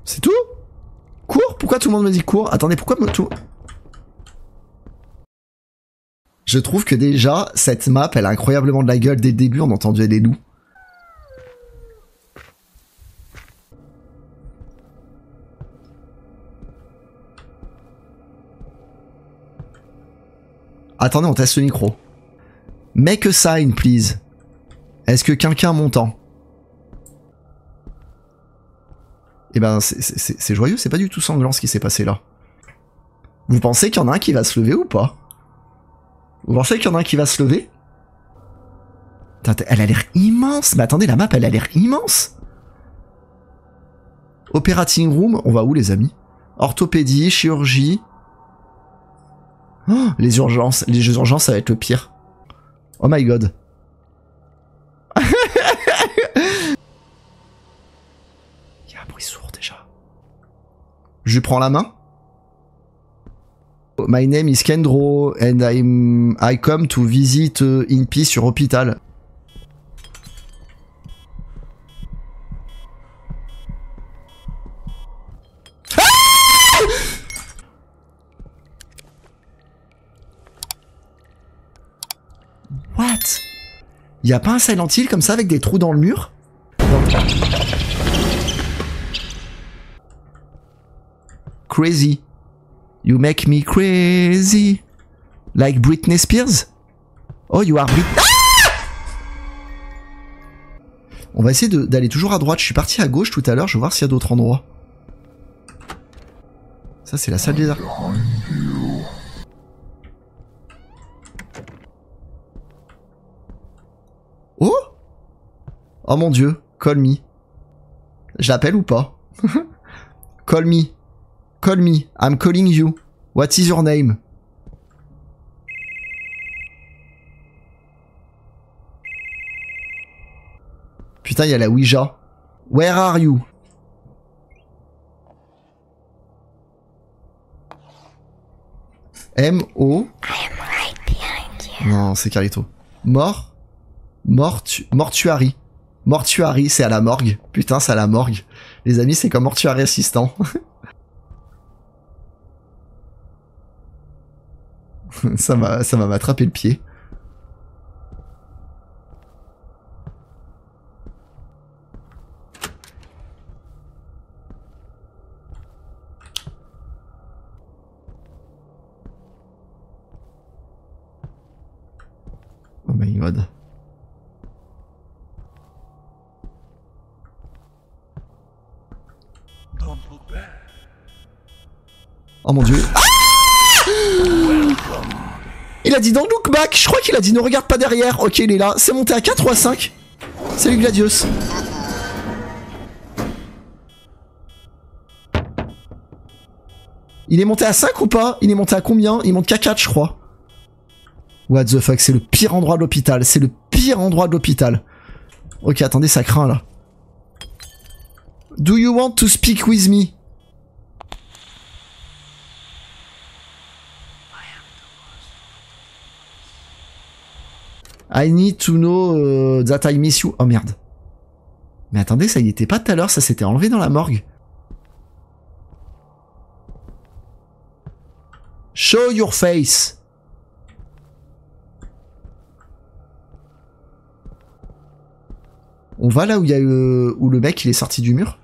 C'est tout? Cours? Pourquoi tout le monde me dit cours? Attendez, pourquoi tout... Je trouve que déjà, cette map, elle a incroyablement de la gueule. Dès le début, on entendait des loups. Attendez, on teste le micro. Make a sign, please. Est-ce que quelqu'un m'entend? Eh ben, c'est joyeux, c'est pas du tout sanglant ce qui s'est passé là. Vous pensez qu'il y en a un qui va se lever ou pas? Vous pensez qu'il y en a un qui va se lever? Putain, elle a l'air immense. Mais attendez, la map, elle a l'air immense. Operating room, on va où les amis? Orthopédie, chirurgie. Oh, les urgences, ça va être le pire. Oh my god. Il y a un bruit sourd déjà. Je lui prends la main. My name is Kendro and I come to visit in peace your hospital. What? Y a pas un Silent Hill comme ça avec des trous dans le mur? Crazy. You make me crazy. Like Britney Spears? Oh, you are Britney. Ah! On va essayer d'aller toujours à droite. Je suis parti à gauche tout à l'heure. Je vais voir s'il y a d'autres endroits. Ça, c'est la salle des arts. Oh! Oh mon dieu. Call me. Je l'appelle ou pas? Call me. Call me, I'm calling you. What is your name? Putain, il y a la Ouija. Where are you? M-O... Non, c'est Carlito. Mortuary. Mortuary, c'est à la morgue. Putain, c'est à la morgue. Les amis, c'est comme mortuary assistant. Ça m'a attrapé le pied. Oh my god. Oh mon dieu. Ah! Il a dit don't look back. Je crois qu'il a dit ne regarde pas derrière. Ok, il est là. C'est monté à 4 ou à 5? Salut Gladius. Il est monté à 5 ou pas? Il est monté à combien? Il monte qu'à 4 je crois. What the fuck, c'est le pire endroit de l'hôpital. C'est le pire endroit de l'hôpital. Ok, attendez, ça craint là. Do you want to speak with me? I need to know that I miss you. Oh merde. Mais attendez, ça y était pas tout à l'heure, ça s'était enlevé dans la morgue. Show your face. On va là où il y a où le mec il est sorti du mur.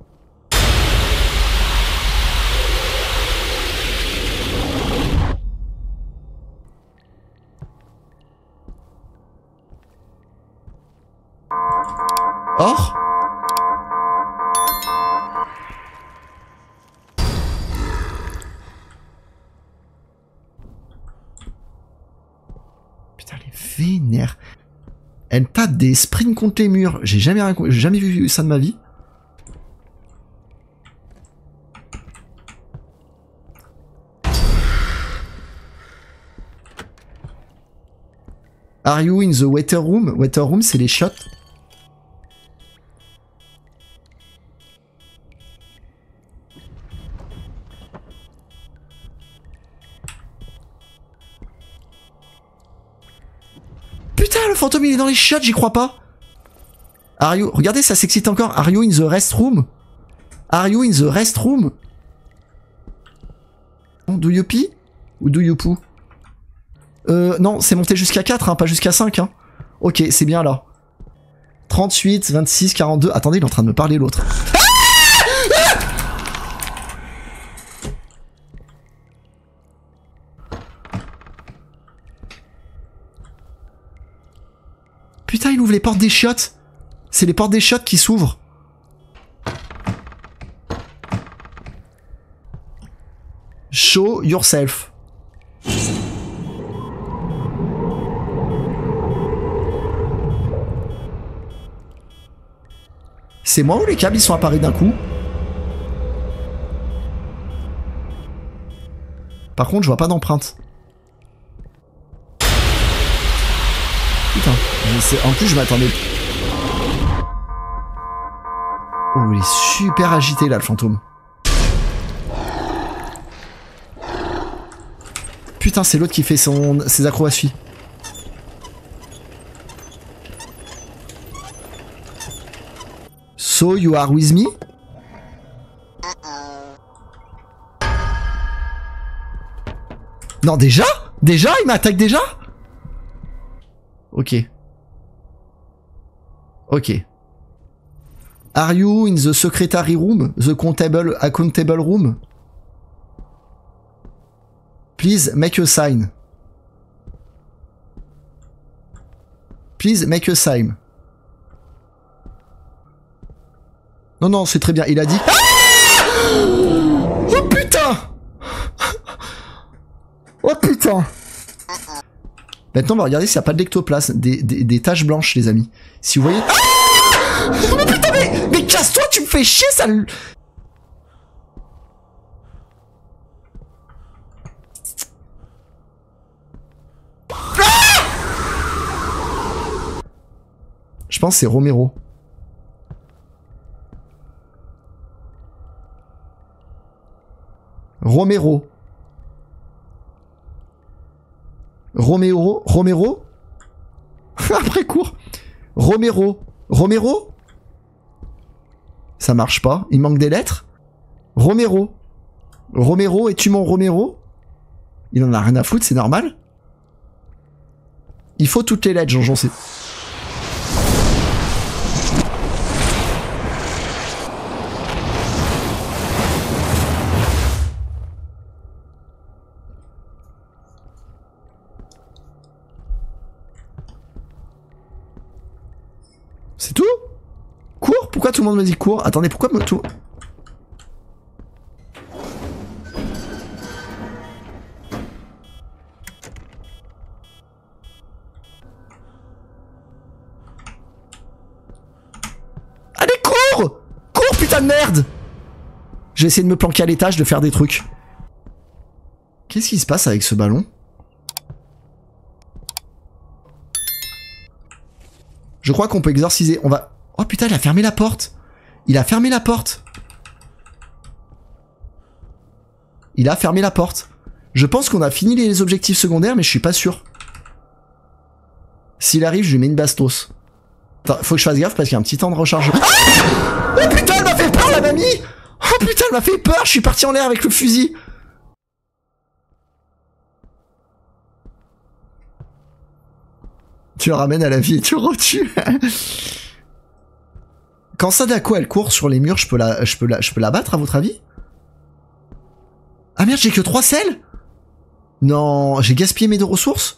Or? Putain, les vénères. Elle tape des sprints contre les murs. J'ai jamais vu ça de ma vie. Are you in the waiter room? Waiter room, c'est les shots. Putain, le fantôme il est dans les shots, j'y crois pas. Are you... Regardez, ça s'excite encore. Are you in the restroom? Are you in the restroom? Do you pee? Ou do you poo? Non, c'est monté jusqu'à 4, hein, pas jusqu'à 5. Hein. Ok, c'est bien là. 38, 26, 42... Attendez, il est en train de me parler l'autre. Putain, il ouvre les portes des chiottes. C'est les portes des chiottes qui s'ouvrent. Show yourself. C'est moi ou les câbles ils sont apparus d'un coup? Par contre, je vois pas d'empreinte. Putain, en plus je m'attendais. Oh, il est super agité là, le fantôme. Putain, c'est l'autre qui fait ses acrobaties. So, you are with me? Non, déjà? Déjà? Il m'attaque déjà? Ok. Ok. Are you in the secretary room? The accountable room? Please make a sign. Please make a sign. Non, non, c'est très bien. Il a dit... Ah oh putain. Oh putain. Maintenant, on va regarder s'il n'y a pas d'ectoplasme. Des taches blanches, les amis. Si vous voyez... Ah oh putain, mais casse-toi, tu me fais chier, ça... Je pense que c'est Romero. Romero. Après court. Romero. Ça marche pas. Il manque des lettres. Romero, es-tu mon Romero? Il en a rien à foutre, c'est normal. Il faut toutes les lettres, Jean, c'est... C'est tout? Cours? Pourquoi tout le monde me dit cours? Attendez, pourquoi tout... Allez, cours! Cours, putain de merde! J'ai essayé de me planquer à l'étage, de faire des trucs. Qu'est-ce qui se passe avec ce ballon? Je crois qu'on peut exorciser. On va... Oh putain, il a fermé la porte. Il a fermé la porte. Je pense qu'on a fini les objectifs secondaires, mais je suis pas sûr. S'il arrive, je lui mets une bastos. Attends, faut que je fasse gaffe parce qu'il y a un petit temps de rechargement. Ah oh putain, elle m'a fait peur, la mamie. Oh putain, elle m'a fait peur. Je suis parti en l'air avec le fusil. Tu le ramènes à la vie et tu le retues. Quand Sadako elle court sur les murs, je peux la battre à votre avis? Ah merde, j'ai que 3 selles? Non, j'ai gaspillé mes 2 ressources?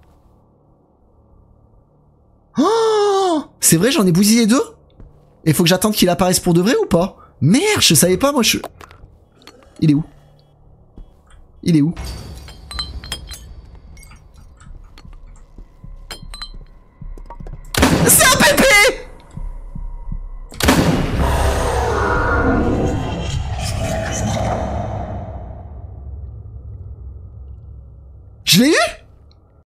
Oh, c'est vrai, j'en ai bousillé 2? Et faut que j'attende qu'il apparaisse pour de vrai ou pas? Merde, je savais pas, moi je... Il est où?